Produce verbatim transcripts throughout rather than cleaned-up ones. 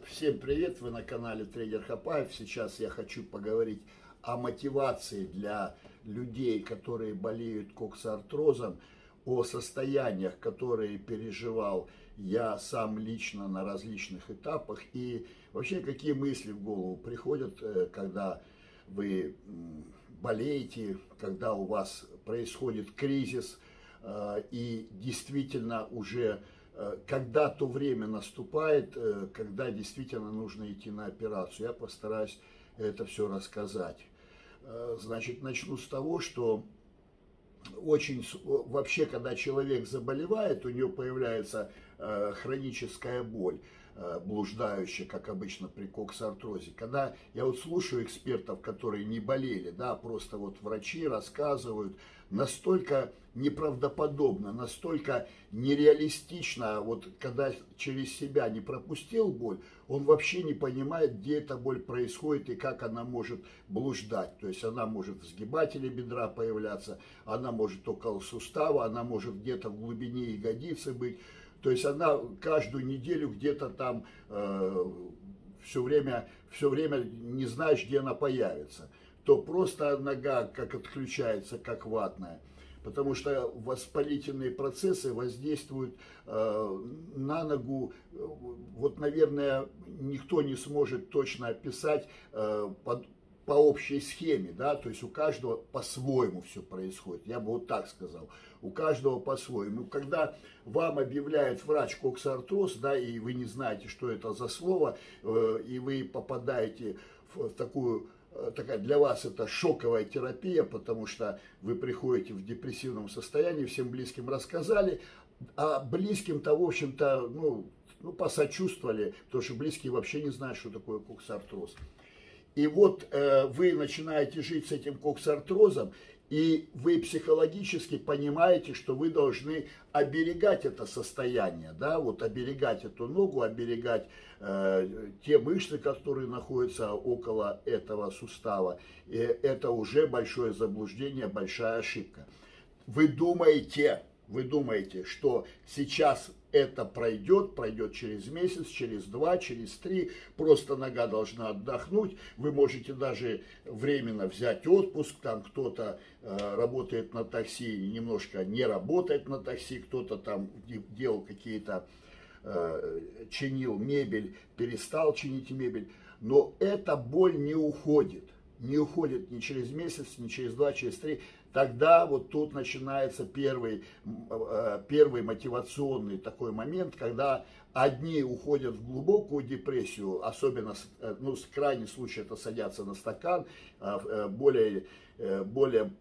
Всем привет, вы на канале Тренер Хапаев. Сейчас я хочу поговорить о мотивации для людей, которые болеют коксартрозом, о состояниях, которые переживал я сам лично на различных этапах и вообще какие мысли в голову приходят, когда вы болеете, когда у вас происходит кризис и действительно уже когда то время наступает, когда действительно нужно идти на операцию. Я постараюсь это все рассказать. Значит, начну с того, что очень вообще, когда человек заболевает, у него появляется хроническая боль, блуждающая, как обычно при коксартрозе. Когда я вот слушаю экспертов, которые не болели, да, просто вот врачи рассказывают, настолько неправдоподобно, настолько нереалистично, вот когда через себя не пропустил боль, он вообще не понимает, где эта боль происходит и как она может блуждать. То есть она может в сгибателе бедра появляться, она может около сустава, она может где-то в глубине ягодицы быть. То есть она каждую неделю где-то там э, все время, все время не знаешь, где она появится. То просто нога как отключается, как ватная. Потому что воспалительные процессы воздействуют э, на ногу. Вот, наверное, никто не сможет точно описать э, под, по общей схеме, да, то есть у каждого по-своему все происходит. Я бы вот так сказал. У каждого по-своему. Когда вам объявляет врач коксартроз, да, и вы не знаете, что это за слово, э, и вы попадаете в такую... Такая для вас это шоковая терапия, потому что вы приходите в депрессивном состоянии, всем близким рассказали, а близким-то, в общем-то, ну, ну, посочувствовали, потому что близкие вообще не знают, что такое коксартроз. И вот э, вы начинаете жить с этим коксартрозом, и вы психологически понимаете, что вы должны оберегать это состояние, да, вот оберегать эту ногу, оберегать э, те мышцы, которые находятся около этого сустава. И это уже большое заблуждение, большая ошибка. Вы думаете, вы думаете, что сейчас это пройдет, пройдет через месяц, через два, через три, просто нога должна отдохнуть, вы можете даже временно взять отпуск, там кто-то э, работает на такси, немножко не работает на такси, кто-то там делал какие-то, э, чинил мебель, перестал чинить мебель, но эта боль не уходит. Не уходит ни через месяц, ни через два, через три, тогда вот тут начинается первый, первый мотивационный такой момент, когда одни уходят в глубокую депрессию, особенно, ну, в крайнем случае это садятся на стакан, более, более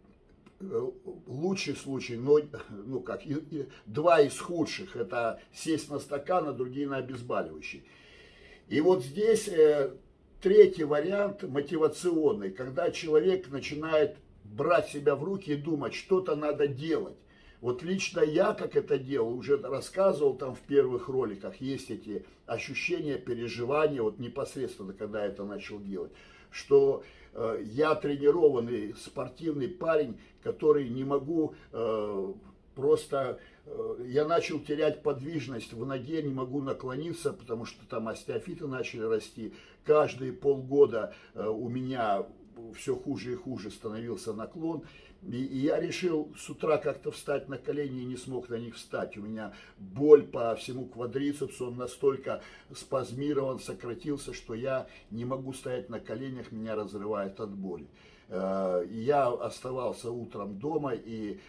лучший случай, но, ну как, два из худших, это сесть на стакан, а другие на обезболивающий. И вот здесь... Третий вариант мотивационный, когда человек начинает брать себя в руки и думать, что-то надо делать. Вот лично я, как это делал, уже рассказывал там в первых роликах, есть эти ощущения, переживания, вот непосредственно, когда я это начал делать, что э, я тренированный спортивный парень, который не могу э, просто... Я начал терять подвижность в ноге, не могу наклониться, потому что там остеофиты начали расти. Каждые полгода у меня все хуже и хуже становился наклон. И я решил с утра как-то встать на колени и не смог на них встать. У меня боль по всему квадрицепсу, он настолько спазмирован, сократился, что я не могу стоять на коленях, меня разрывает от боли. Я оставался утром дома и...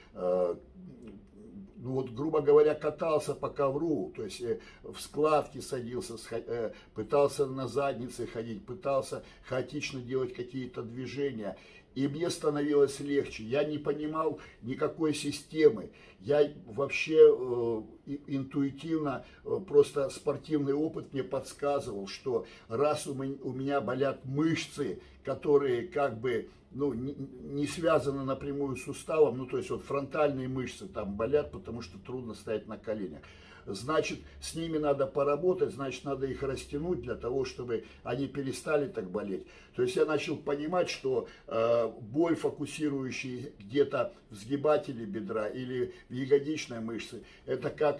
Ну вот, грубо говоря, катался по ковру, то есть э, в складки садился, э, пытался на заднице ходить, пытался хаотично делать какие-то движения. И мне становилось легче. Я не понимал никакой системы. Я вообще э, интуитивно, э, просто спортивный опыт мне подсказывал, что раз у меня, у меня болят мышцы, которые как бы... ну, не, не связаны напрямую с суставом, ну, то есть вот фронтальные мышцы там болят, потому что трудно стоять на коленях. Значит, с ними надо поработать, значит, надо их растянуть для того, чтобы они перестали так болеть. То есть я начал понимать, что э, боль, фокусирующая где-то в сгибателе бедра или в ягодичной мышце, это как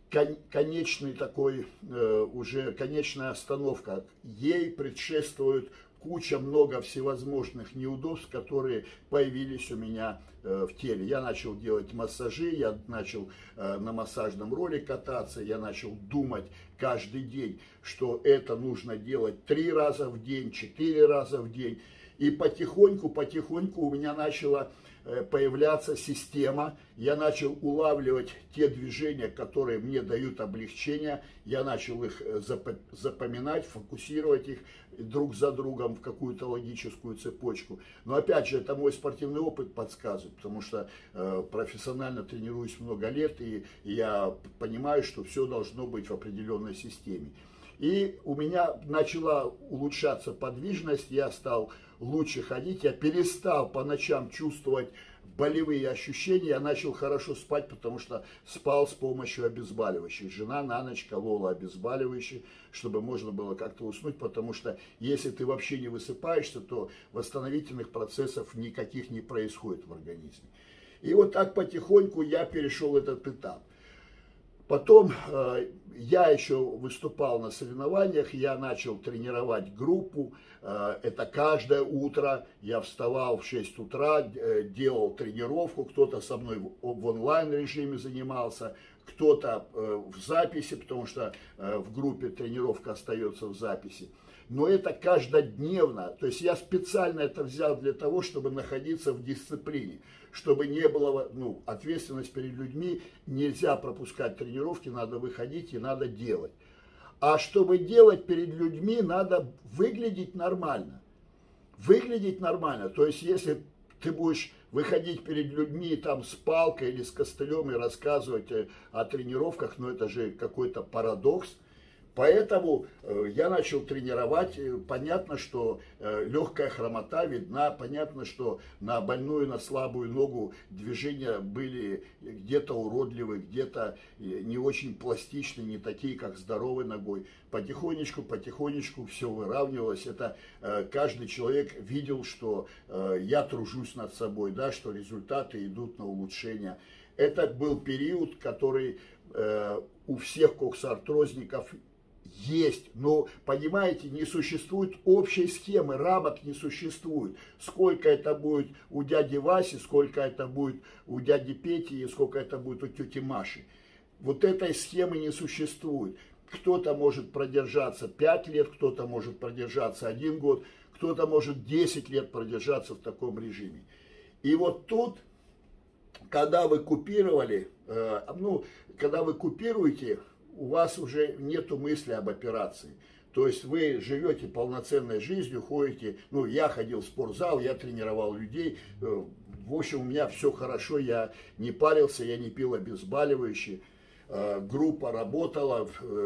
конечный такой, уже конечная остановка. Ей предшествует куча, много всевозможных неудобств, которые появились у меня в теле. Я начал делать массажи, я начал на массажном роле кататься, я начал думать каждый день, что это нужно делать три раза в день, четыре раза в день. И потихоньку, потихоньку у меня начала появляться система, я начал улавливать те движения, которые мне дают облегчение, я начал их запоминать, фокусировать их друг за другом в какую-то логическую цепочку. Но опять же, это мой спортивный опыт подсказывает, потому что э, профессионально тренируюсь много лет, и я понимаю, что все должно быть в определенной системе. И у меня начала улучшаться подвижность, я стал лучше ходить, я перестал по ночам чувствовать болевые ощущения, я начал хорошо спать, потому что спал с помощью обезболивающих. Жена на ночь колола обезболивающие, чтобы можно было как-то уснуть, потому что если ты вообще не высыпаешься, то восстановительных процессов никаких не происходит в организме. И вот так потихоньку я перешел этот этап. Потом э, я еще выступал на соревнованиях, я начал тренировать группу, э, это каждое утро, я вставал в шесть утра, э, делал тренировку, кто-то со мной в, в онлайн режиме занимался, кто-то э, в записи, потому что э, в группе тренировка остается в записи. Но это каждодневно, то есть я специально это взял для того, чтобы находиться в дисциплине, чтобы не было, ну, ответственность перед людьми, нельзя пропускать тренировки, надо выходить и надо делать. А чтобы делать перед людьми, надо выглядеть нормально, выглядеть нормально, то есть если ты будешь выходить перед людьми там с палкой или с костылем и рассказывать о тренировках, ну это же какой-то парадокс. Поэтому э, я начал тренировать, понятно, что э, легкая хромота видна, понятно, что на больную, на слабую ногу движения были где-то уродливые, где-то не очень пластичные, не такие, как здоровой ногой. Потихонечку, потихонечку все выравнивалось, это э, каждый человек видел, что э, я тружусь над собой, да, что результаты идут на улучшение. Это был период, который э, у всех коксартрозников есть, но, понимаете, не существует общей схемы, рамок не существует. Сколько это будет у дяди Васи, сколько это будет у дяди Пети и сколько это будет у тети Маши. Вот этой схемы не существует. Кто-то может продержаться пять лет, кто-то может продержаться один год, кто-то может десять лет продержаться в таком режиме. И вот тут, когда вы купировали, э, ну, когда вы купируете, у вас уже нету мысли об операции. То есть вы живете полноценной жизнью, ходите, ну я ходил в спортзал, я тренировал людей, в общем у меня все хорошо, я не парился, я не пил обезболивающие, группа работала,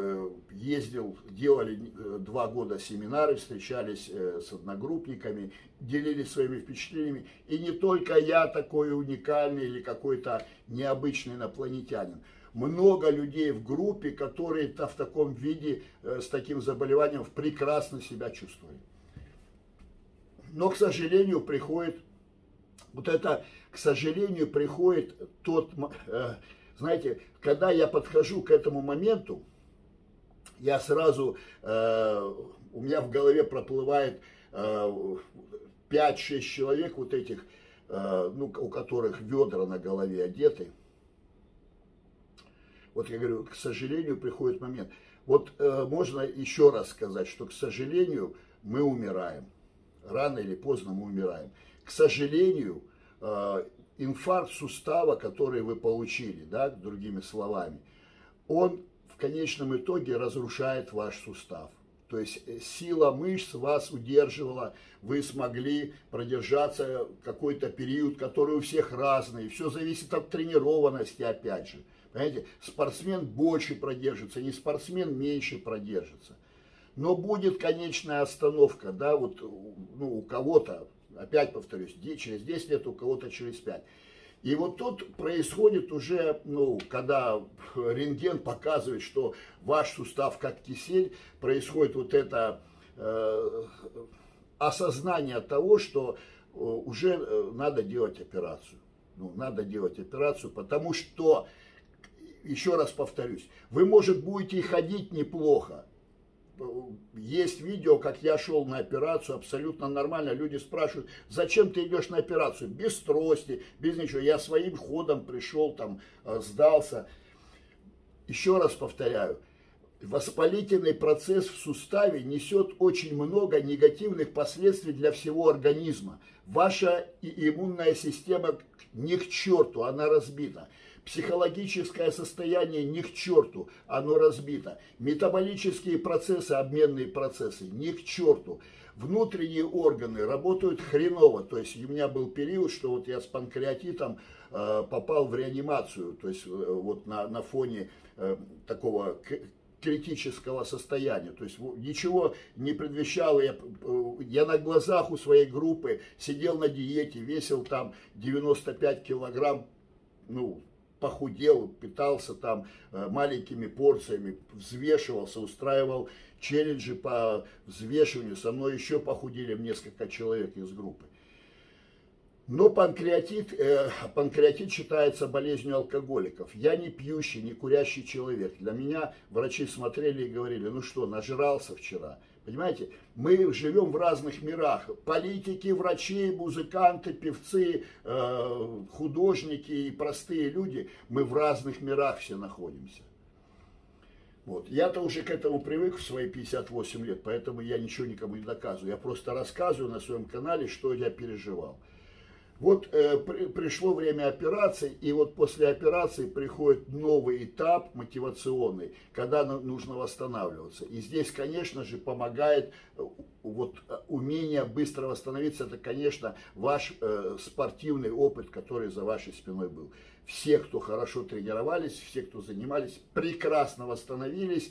ездил, делали два года семинары, встречались с одногруппниками, делились своими впечатлениями. И не только я такой уникальный или какой-то необычный инопланетянин. Много людей в группе, которые-то в таком виде, с таким заболеванием, прекрасно себя чувствуют. Но, к сожалению, приходит, вот это, к сожалению, приходит тот, знаете, когда я подхожу к этому моменту, я сразу, у меня в голове проплывает пять-шесть человек, вот этих, ну, у которых ведра на голове одеты. Вот я говорю, к сожалению, приходит момент. Вот э, можно еще раз сказать, что, к сожалению, мы умираем. Рано или поздно мы умираем. К сожалению, э, инфаркт сустава, который вы получили, да, другими словами, он в конечном итоге разрушает ваш сустав. То есть сила мышц вас удерживала, вы смогли продержаться какой-то период, который у всех разный. Все зависит от тренированности, опять же. Понимаете, спортсмен больше продержится, не спортсмен меньше продержится. Но будет конечная остановка, да, вот, ну, у кого-то, опять повторюсь, через десять лет, у кого-то через пять. И вот тут происходит уже, ну, когда рентген показывает, что ваш сустав как кисель, происходит вот это э, осознание того, что уже надо делать операцию. Ну, надо делать операцию, потому что еще раз повторюсь, вы, может, будете и ходить неплохо. Есть видео, как я шел на операцию, абсолютно нормально. Люди спрашивают, зачем ты идешь на операцию? Без трости, без ничего. Я своим ходом пришел, там, сдался. Еще раз повторяю, воспалительный процесс в суставе несет очень много негативных последствий для всего организма. Ваша иммунная система ни к черту, она разбита. Психологическое состояние ни к черту, оно разбито. Метаболические процессы, обменные процессы ни к черту. Внутренние органы работают хреново. То есть у меня был период, что вот я с панкреатитом э, попал в реанимацию. То есть э, вот на, на фоне э, такого критического состояния. То есть ничего не предвещало. Я, я на глазах у своей группы сидел на диете, весил там девяносто пять килограмм, ну, похудел, питался там маленькими порциями, взвешивался, устраивал челленджи по взвешиванию. Со мной еще похудели несколько человек из группы. Но панкреатит, э, панкреатит считается болезнью алкоголиков. Я не пьющий, не курящий человек. Для меня врачи смотрели и говорили, ну что, нажрался вчера. Понимаете, мы живем в разных мирах. Политики, врачи, музыканты, певцы, э, художники и простые люди. Мы в разных мирах все находимся. Вот. Я-то уже к этому привык в свои пятьдесят восемь лет, поэтому я ничего никому не доказываю. Я просто рассказываю на своем канале, что я переживал. Вот э, при, пришло время операции, и вот после операции приходит новый этап мотивационный, когда нужно восстанавливаться. И здесь, конечно же, помогает э, вот, умение быстро восстановиться, это, конечно, ваш э, спортивный опыт, который за вашей спиной был. Все, кто хорошо тренировались, все, кто занимались, прекрасно восстановились.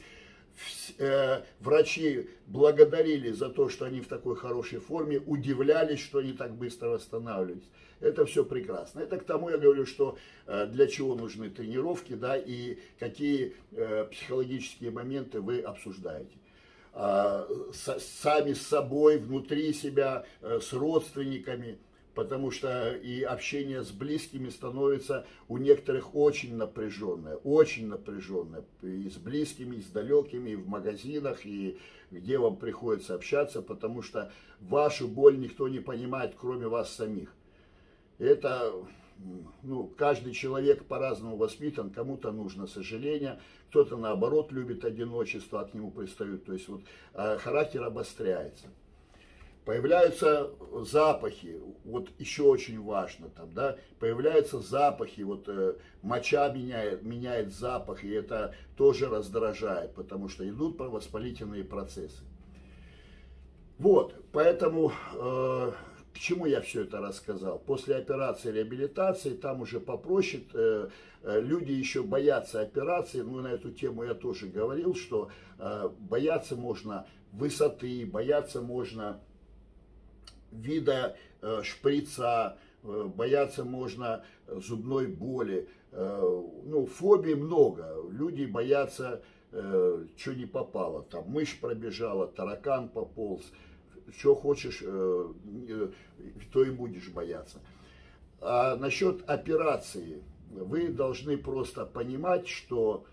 Врачи благодарили за то, что они в такой хорошей форме, удивлялись, что они так быстро восстанавливались. Это все прекрасно. Это к тому я говорю, что для чего нужны тренировки, да, и какие психологические моменты вы обсуждаете. Сами с собой, внутри себя, с родственниками. Потому что и общение с близкими становится у некоторых очень напряженное, очень напряженное. И с близкими, и с далекими, и в магазинах, и где вам приходится общаться, потому что вашу боль никто не понимает, кроме вас самих. Это, ну, каждый человек по-разному воспитан, кому-то нужно сожаление, кто-то наоборот любит одиночество, а к нему пристают. То есть вот характер обостряется. Появляются запахи, вот еще очень важно, там, да, появляются запахи, вот э, моча меняет, меняет запах, и это тоже раздражает, потому что идут воспалительные процессы. Вот, поэтому э, к чему я все это рассказал? После операции реабилитации, там уже попроще, э, э, люди еще боятся операции, ну, на эту тему я тоже говорил, что э, бояться можно высоты, бояться можно вида э, шприца, э, бояться можно зубной боли. Э, ну, фобий много. Люди боятся, э, что не попало. Там мышь пробежала, таракан пополз. Что хочешь, э, э, то и будешь бояться. А насчет операции. Вы должны просто понимать, что...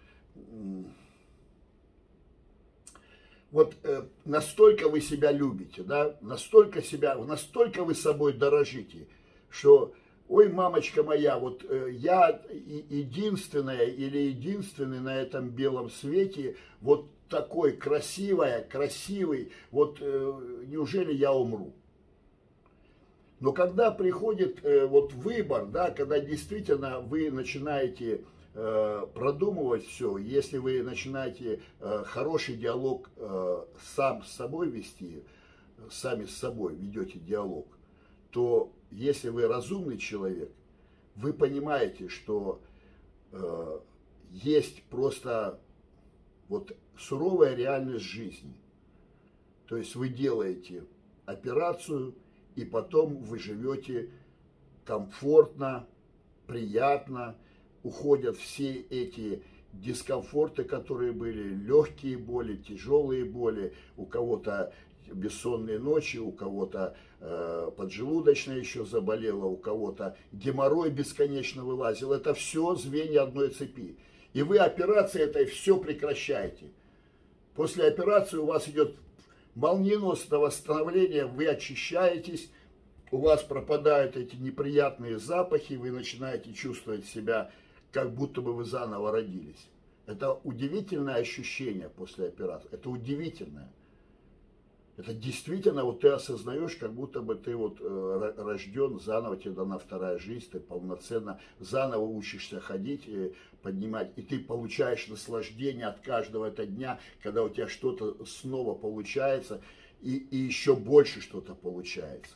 Вот э, настолько вы себя любите, да, настолько себя, настолько вы собой дорожите, что, ой, мамочка моя, вот э, я единственная или единственный на этом белом свете, вот такой красивая, красивый, вот э, неужели я умру? Но когда приходит э, вот выбор, да, когда действительно вы начинаете продумывать все, если вы начинаете э, хороший диалог э, сам с собой вести, сами с собой ведете диалог, то если вы разумный человек, вы понимаете, что э, есть просто вот суровая реальность жизни. То есть вы делаете операцию, и потом вы живете комфортно, приятно, уходят все эти дискомфорты, которые были, легкие боли, тяжелые боли, у кого-то бессонные ночи, у кого-то э, поджелудочная еще заболела, у кого-то геморрой бесконечно вылазил. Это все звенья одной цепи. И вы операцией этой все прекращаете. После операции у вас идет молниеносное восстановление, вы очищаетесь, у вас пропадают эти неприятные запахи, вы начинаете чувствовать себя, как будто бы вы заново родились. Это удивительное ощущение после операции, это удивительное. Это действительно, вот ты осознаешь, как будто бы ты вот э, рожден, заново тебе дана вторая жизнь, ты полноценно заново учишься ходить, э, поднимать, и ты получаешь наслаждение от каждого этого дня, когда у тебя что-то снова получается, и, и еще больше что-то получается.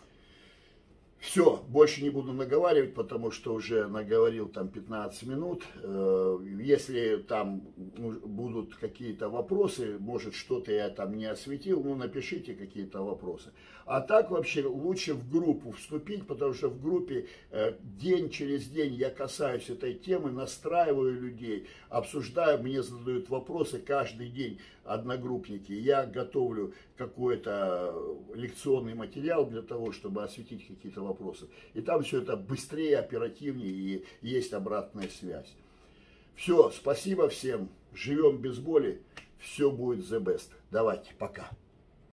Все, больше не буду наговаривать, потому что уже наговорил там пятнадцать минут. Если там будут какие-то вопросы, может что-то я там не осветил, ну напишите какие-то вопросы. А так вообще лучше в группу вступить, потому что в группе день через день я касаюсь этой темы, настраиваю людей, обсуждаю, мне задают вопросы каждый день одногруппники. Я готовлю какой-то лекционный материал для того, чтобы осветить какие-то вопросы. И там все это быстрее, оперативнее, и есть обратная связь. Все, спасибо всем. Живем без боли. Все будет the best. Давайте, пока.